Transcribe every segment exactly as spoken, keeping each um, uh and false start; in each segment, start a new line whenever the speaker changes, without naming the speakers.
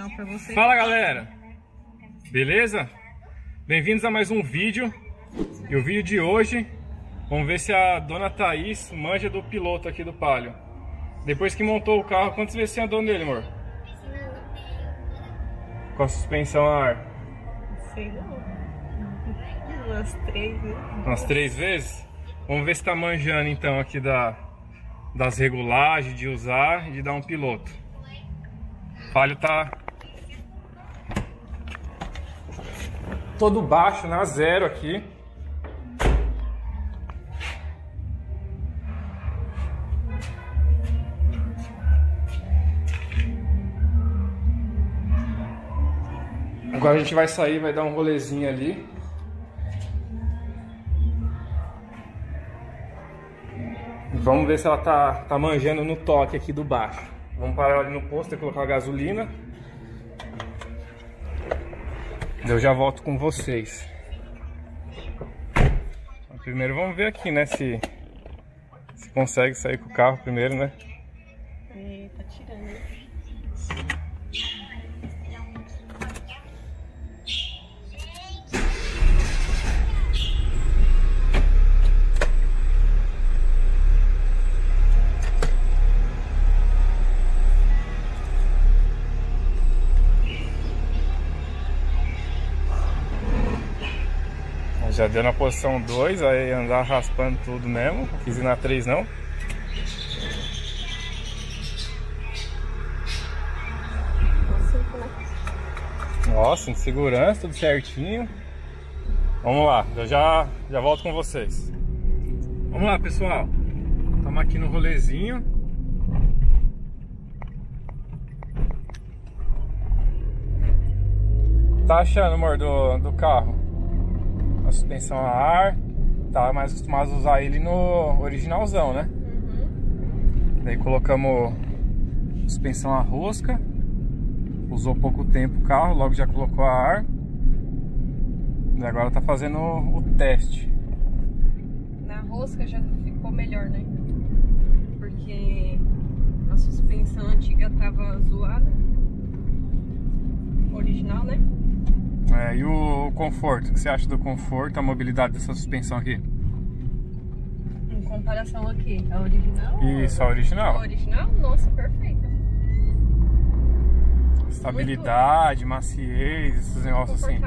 canal pra você.
Fala galera, beleza? Bem-vindos a mais um vídeo. E o vídeo de hoje, vamos ver se a dona Thaís manja do piloto aqui do Palio. Depois que montou o carro, quantas vezes você andou nele, amor? Com a suspensão a ar?
Sei não. Umas três vezes.
Umas três vezes? Vamos ver se tá manjando então aqui da, das regulagens, de usar e de dar um piloto. O Palio tá todo baixo, na zero aqui. Agora a gente vai sair, vai dar um rolezinho ali. Vamos ver se ela tá, tá manjando no toque aqui do baixo. Vamos parar ali no posto e colocar a gasolina. Eu já volto com vocês. Então, primeiro vamos ver aqui, né, se, se consegue sair com o carro primeiro, né?
É, tá tirando.
Já deu na posição dois, aí andar raspando tudo mesmo. Não quis ir na três não. Nossa, em segurança, tudo certinho. Vamos lá, eu já, já volto com vocês. Vamos lá, pessoal. Estamos aqui no rolezinho. Tá achando, amor, do, do carro? A suspensão a ar, tá mais acostumado a usar ele no originalzão, né?
Uhum.
Daí colocamos suspensão a rosca, usou pouco tempo o carro, logo já colocou a ar. E agora tá fazendo o, o teste.
Na rosca já ficou melhor, né? Porque a suspensão antiga tava zoada. Original, né?
É, e o conforto, o que você acha do conforto, a mobilidade dessa suspensão aqui?
Em comparação aqui, a original?
Isso, a original.
A original? Nossa, perfeita.
Estabilidade, muito maciez, esses negócios assim.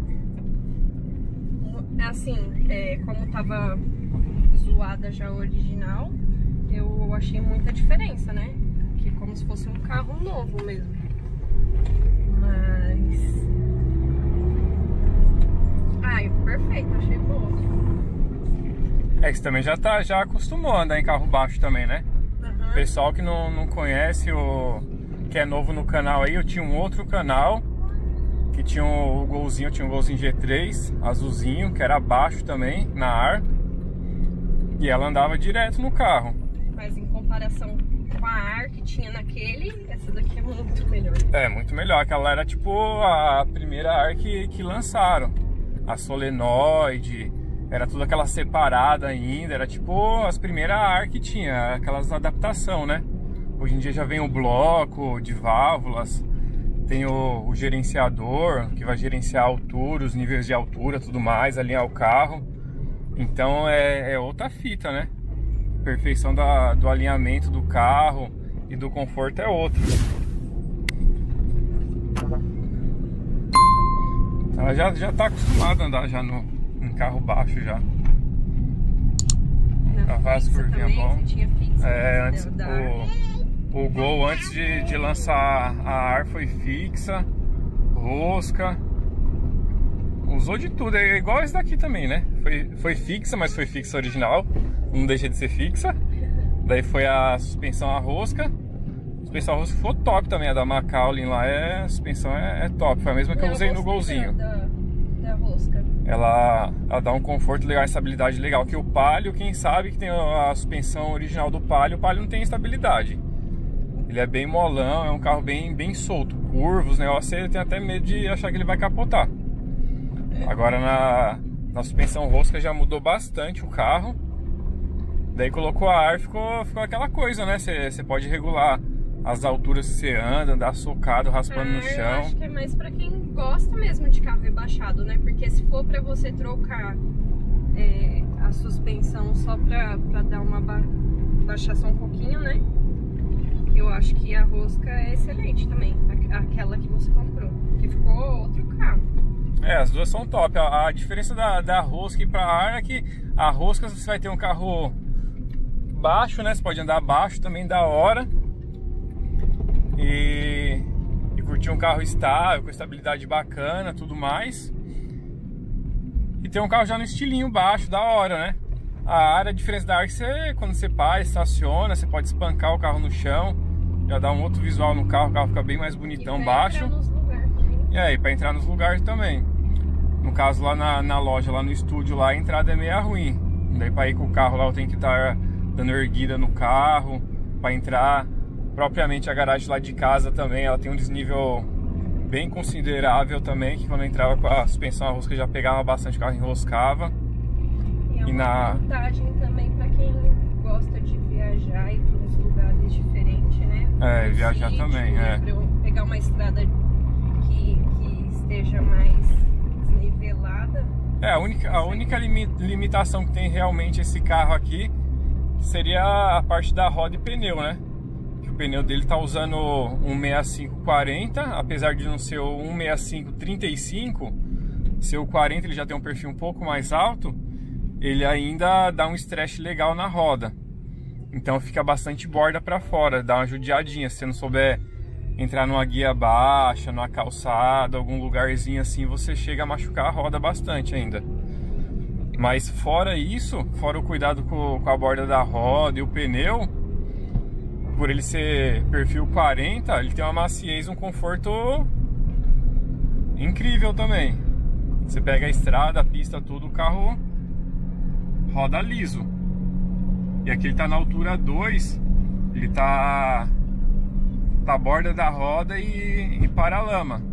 Assim, é, como tava zoada já a original, eu achei muita diferença, né? Que é como se fosse um carro novo mesmo. Mas... ai, perfeito, achei boa.
É que você também já, tá, já acostumou a andar em carro baixo também, né?
Uhum.
Pessoal que não, não conhece, o que é novo no canal aí, eu tinha um outro canal que tinha o, o golzinho, eu tinha um golzinho G três, azulzinho, que era baixo também, na ar. E ela andava direto no carro.
Mas em comparação com a ar que tinha naquele, essa daqui é muito melhor.
É, muito melhor. Aquela era tipo a primeira ar que, que lançaram. A solenoide, era tudo aquela separada ainda, era tipo as primeiras ar que tinha, aquelas adaptação, né? Hoje em dia já vem o bloco de válvulas, tem o, o gerenciador, que vai gerenciar a altura, os níveis de altura, tudo mais, alinhar o carro. Então é, é outra fita, né? Perfeição da, do alinhamento do carro e do conforto é outra. Ela já, já tá acostumada a andar já no, em carro baixo já.
Na
faz curvinha bom.
Você tinha fixa,
é, antes, o, o Gol antes de, de lançar a ar foi fixa, rosca. Usou de tudo, é igual esse daqui também, né? Foi, foi fixa, mas foi fixa original. Não deixa de ser fixa. Daí foi a suspensão a rosca. A suspensão a rosca ficou top também, a da Macaulay lá, é, a suspensão é, é top. Foi a mesma que eu usei no Golzinho.
Da, da rosca.
Ela, ela dá um conforto legal, estabilidade legal. Que o Palio, quem sabe que tem a suspensão original do Palio, o Palio não tem estabilidade. Ele é bem molão, é um carro bem, bem solto. Curvos, negócio, você tem até medo de achar que ele vai capotar. Agora na, na suspensão rosca já mudou bastante o carro. Daí colocou a ar, ficou, ficou aquela coisa, né? Você pode regular as alturas que você anda, andar socado, raspando
ah,
no chão.
Eu acho que é mais pra quem gosta mesmo de carro rebaixado, né? Porque se for pra você trocar é, a suspensão só pra, pra dar uma ba baixação um pouquinho, né? Eu acho que a rosca é excelente também, aquela que você comprou, que ficou outro carro.
É, as duas são top. A, a diferença da, da rosca e pra ar é que a rosca você vai ter um carro baixo, né? Você pode andar baixo também da hora. E, e curtir um carro estável, com estabilidade bacana, tudo mais. E ter um carro já no estilinho baixo, da hora, né? A área, a diferença da área é que você, quando você para, estaciona, você pode espancar o carro no chão, já dá um outro visual no carro, o carro fica bem mais bonitão, e baixo.
Nos lugares,
e aí, para entrar nos lugares também. No caso, lá na, na loja, lá no estúdio, lá a entrada é meio ruim. Daí para ir com o carro lá eu tenho que estar dando erguida no carro, para entrar. Propriamente a garagem lá de casa também, ela tem um desnível bem considerável também, que quando eu entrava com a suspensão a rosca já pegava bastante, o carro enroscava.
E é uma
e na...
vantagem também para quem gosta de viajar e ir para uns lugares diferentes, né?
É,
um
viajar
sítio,
também,
né?
é.
Pra eu pegar uma estrada que, que esteja mais desnivelada.
É, a única, a única limitação que tem realmente esse carro aqui seria a parte da roda e pneu, né? O pneu dele tá usando um sessenta e cinco quarenta, apesar de não ser o um sessenta e cinco trinta e cinco, ser o quarenta ele já tem um perfil um pouco mais alto, ele ainda dá um stretch legal na roda. Então fica bastante borda para fora, dá uma judiadinha. Se você não souber entrar numa guia baixa, numa calçada, algum lugarzinho assim, você chega a machucar a roda bastante ainda. Mas fora isso, fora o cuidado com, com a borda da roda e o pneu, por ele ser perfil quarenta, ele tem uma maciez, um conforto incrível também. Você pega a estrada, a pista, tudo, o carro roda liso. E aqui ele tá na altura dois, ele tá tá borda da roda e, e para-lama.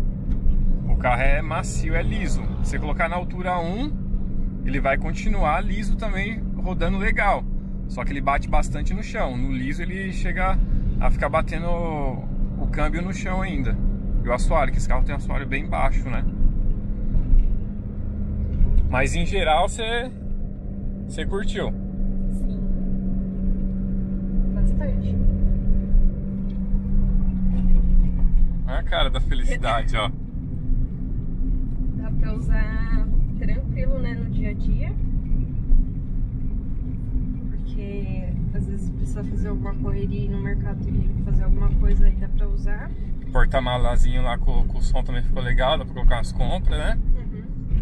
O carro é macio, é liso. Se você colocar na altura um, ele vai continuar liso também, rodando legal. Só que ele bate bastante no chão. No liso ele chega a ficar batendo o, o câmbio no chão ainda. E o assoalho, que esse carro tem um assoalho bem baixo, né? Mas em geral você você curtiu?
Sim. Bastante.
Olha a cara da felicidade, ó.
Dá pra usar tranquilo, né, no dia a dia. Porque às vezes precisa fazer alguma correria e no Mercado Livre fazer alguma coisa aí dá pra usar.
Porta-malazinho lá com, com o som também ficou legal, dá pra colocar as compras, né?
Uhum.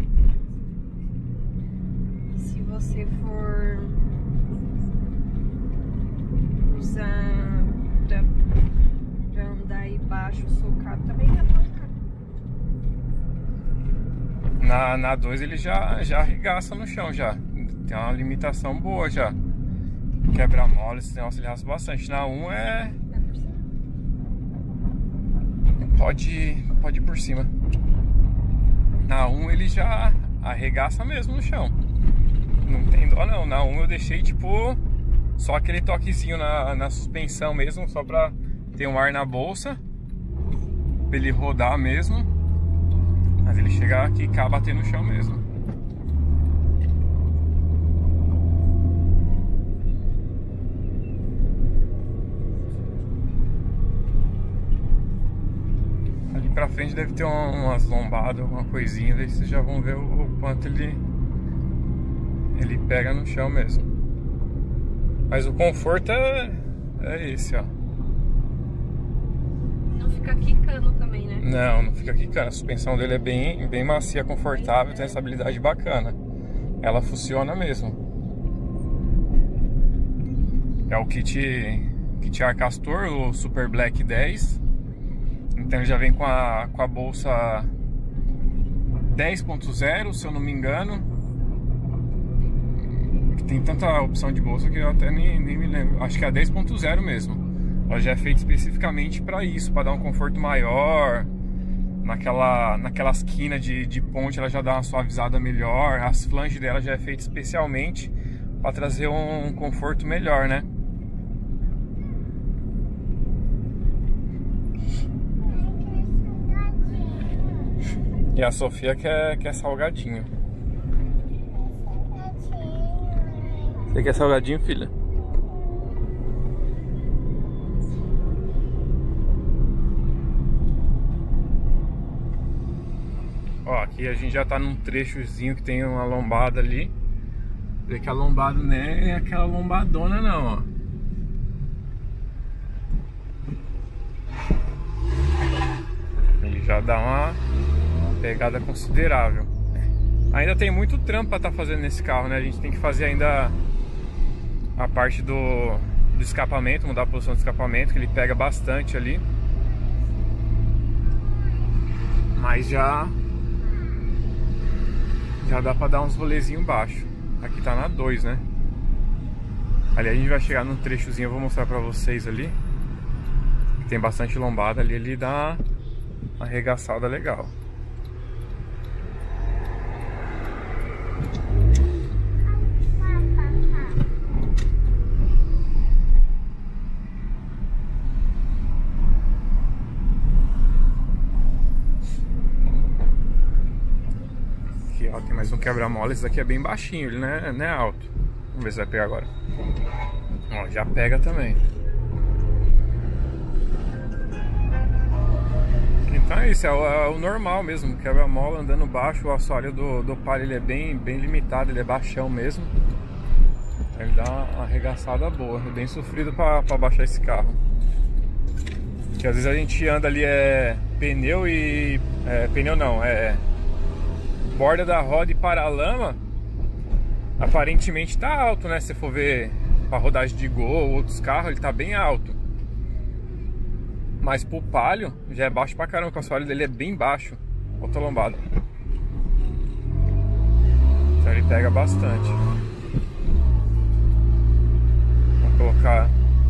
E se você for usar pra, pra andar aí baixo, socado, também dá pra usar.
Na, na dois ele já, já arregaça no chão já. Tem uma limitação boa já. Quebra-mola, esse negócio ele raspa bastante. Na um é... Pode, pode ir por cima. Na um ele já arregaça mesmo no chão. Não tem dó não. Na um eu deixei tipo só aquele toquezinho na, na suspensão mesmo, só pra ter um ar na bolsa, pra ele rodar mesmo. Mas ele chega aqui e cá bater no chão mesmo. Ali pra frente deve ter uma, umas lombadas, alguma coisinha, daí vocês já vão ver o, o quanto ele ele pega no chão mesmo. Mas o conforto é, é esse, ó.
Não fica quicando também, né?
Não, não fica quicando. A suspensão dele é bem, bem macia, confortável, tem estabilidade bacana. Ela funciona mesmo. É o kit, kit Arcastor, o Super Black dez. Então ele já vem com a, com a bolsa dez ponto zero, se eu não me engano. Tem tanta opção de bolsa que eu até nem, nem me lembro. Acho que é a dez ponto zero mesmo. Ela já é feita especificamente para isso, para dar um conforto maior. Naquela, naquela esquina de, de ponte ela já dá uma suavizada melhor. As flanges dela já é feita especialmente para trazer um conforto melhor, né? E a Sofia quer, quer salgadinho. Você quer salgadinho, filha? Ó, aqui a gente já tá num trechozinho que tem uma lombada ali. Vê que a lombada não é aquela lombadona não, ó. Ele já dá uma pegada considerável. Ainda tem muito trampo pra tá fazendo nesse carro, né? A gente tem que fazer ainda a parte do, do escapamento, mudar a posição do escapamento, que ele pega bastante ali. Mas já já dá pra dar uns rolezinhos baixo. Aqui tá na dois, né? Ali a gente vai chegar num trechozinho, eu vou mostrar pra vocês ali. Tem bastante lombada ali, ele dá uma arregaçada legal. Aqui, ó, tem mais um quebra-mola. Esse daqui é bem baixinho, ele não é, não é alto. Vamos ver se vai pegar agora. Ó, já pega também. Então é isso, é o, é o normal mesmo, quebra-mola andando baixo. O assoalho do, do Palio ele é bem, bem limitado, ele é baixão mesmo. Ele dá uma arregaçada boa, é bem sofrido pra, pra baixar esse carro. Porque às vezes a gente anda ali é pneu e... É, pneu não, é borda da roda e paralama. Aparentemente tá alto, né? Se você for ver pra rodagem de Gol ou outros carros, ele tá bem alto. Mas pro Palio já é baixo pra caramba, o assoalho dele é bem baixo. Outra lombada. Então ele pega bastante. Vou colocar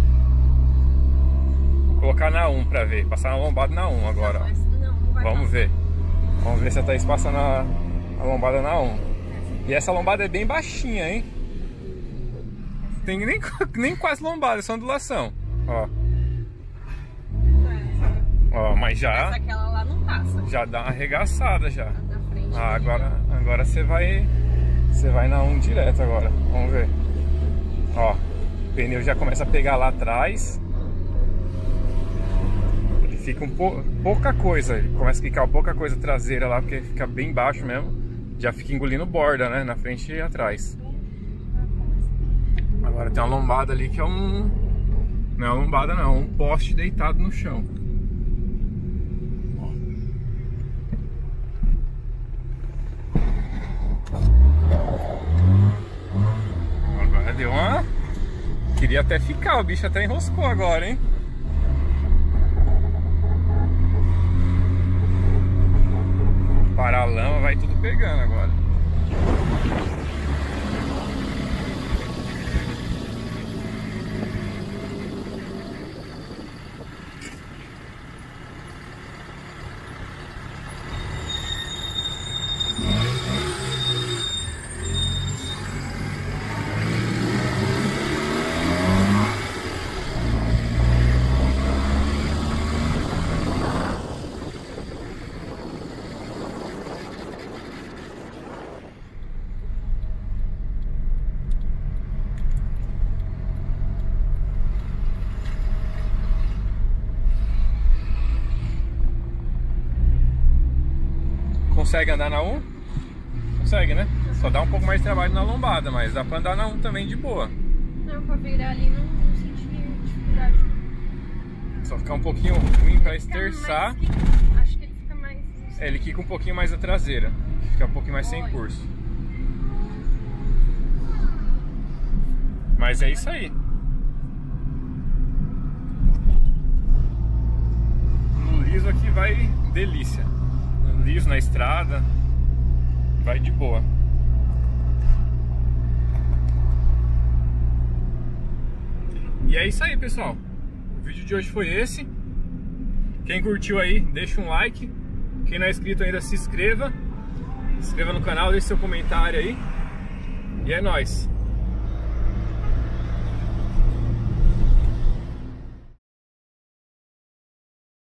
Vou colocar na um pra ver. Passar na lombada na um agora. Não, não, não vai. Vamos ver. Vamos ver se a Thaís passa na a lombada na um. E essa lombada é bem baixinha, hein? Tem nem, nem quase lombada, é só ondulação. Ó. Ó, mas já.
Essa aquela lá não passa.
Já dá uma arregaçada já.
Na frente,
ah, agora, agora você vai. Você vai na um direto agora. Vamos ver. Ó, o pneu já começa a pegar lá atrás. Ele fica um pouco. Pouca coisa. Ele começa a ficar pouca coisa traseira lá, porque fica bem baixo mesmo. Já fica engolindo borda, né? Na frente e atrás. Agora tem uma lombada ali que é um. Não é uma lombada não, é um poste deitado no chão. Agora deu uma... Queria até ficar, o bicho até enroscou agora, hein? Paralama vai tudo pegando agora. Consegue andar na um? Consegue, né? Só dá um pouco mais de trabalho na lombada, mas dá pra andar na um também de boa.
Não, pra virar ali não, não senti dificuldade.
Só ficar um pouquinho ruim pra esterçar.
Que, acho que ele fica mais...
É, ele quica um pouquinho mais a traseira. Fica um pouquinho mais sem curso. Mas é isso aí. No liso aqui vai delícia. Liso na estrada, vai de boa. E é isso aí, pessoal. O vídeo de hoje foi esse. Quem curtiu aí, deixa um like. Quem não é inscrito ainda, se inscreva. Se inscreva no canal, deixe seu comentário aí. E é nóis.